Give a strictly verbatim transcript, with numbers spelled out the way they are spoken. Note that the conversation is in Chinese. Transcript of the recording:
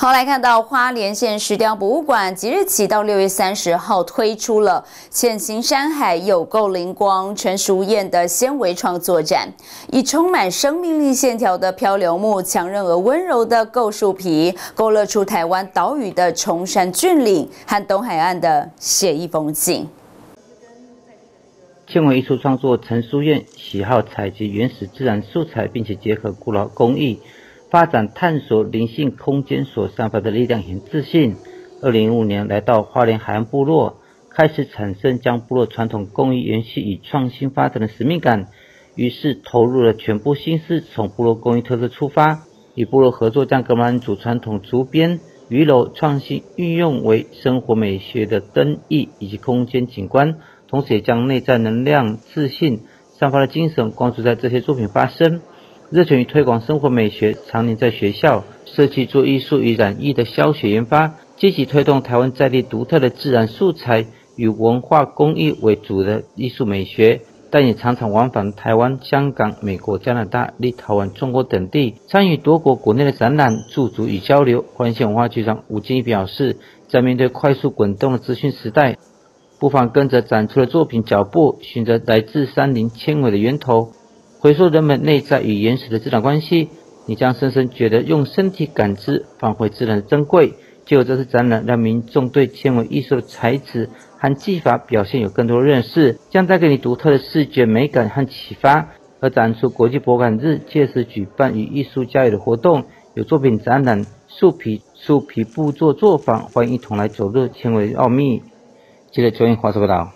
好，来看到花莲县石雕博物馆即日起到六月三十号推出了潜行山海有够灵光陈淑燕的纤维创作展，以充满生命力线条的漂流木、强韧而温柔的构树皮，勾勒出台湾岛屿的崇山峻岭和东海岸的写意风景。 纤维艺术创作陈淑燕喜好采集原始自然素材，并且结合古老工艺。 发展探索灵性空间所散发的力量和自信。二零一五年来到花莲海岸部落，开始产生将部落传统工艺延续与创新发展的使命感，于是投入了全部心思，从部落工艺特色出发，与部落合作，将格马兰族传统竹编、鱼篓创新运用为生活美学的灯艺以及空间景观，同时也将内在能量、自信散发的精神光注在这些作品发生。 热忱于推广生活美学，常年在学校设计做艺术与染艺的消学研发，积极推动台湾在地独特的自然素材与文化工艺为主的艺术美学，但也常常往返台湾、香港、美国、加拿大、立陶宛、中国等地，参与多国国内的展览、驻足与交流。花莲县文化局长吴金义表示，在面对快速滚动的资讯时代，不妨跟着展出的作品脚步，寻着来自山林纤维的源头。 回溯人们内在与原始的自然关系，你将深深觉得用身体感知返回自然的珍贵。就有这次展览，让民众对纤维艺术的材质和技法表现有更多的认识，将带给你独特的视觉美感和启发。而展出国际博物馆日届时举办与艺术交流的活动，有作品展览、树皮树皮布作作坊，欢迎一同来走入纤维奥秘。记者邱英华报道。